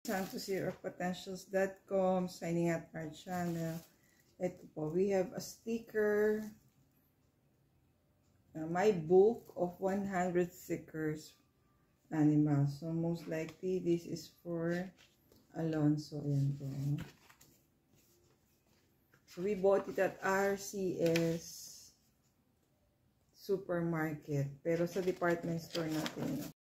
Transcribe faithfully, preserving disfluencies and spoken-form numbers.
Time to see of potentials dot com, signing up our channel. Ito po, we have a sticker. Uh, my book of one hundred stickers animals. So most likely this is for Alonso. Ayan po. So we bought it at R C S supermarket. Pero sa department store natin.